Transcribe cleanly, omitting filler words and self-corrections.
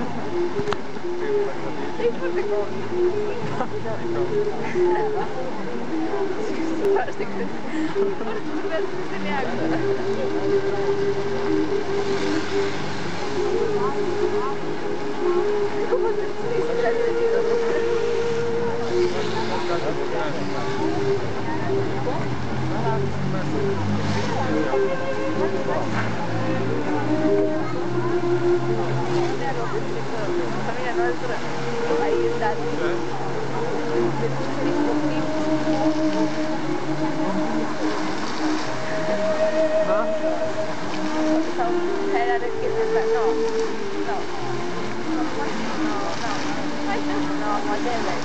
E foarte comic. Chiar e comic. Se face că urmează să se neagă. Cum o să ți se trage de familia noastră aici, dar sau era de chestia asta, no, modele,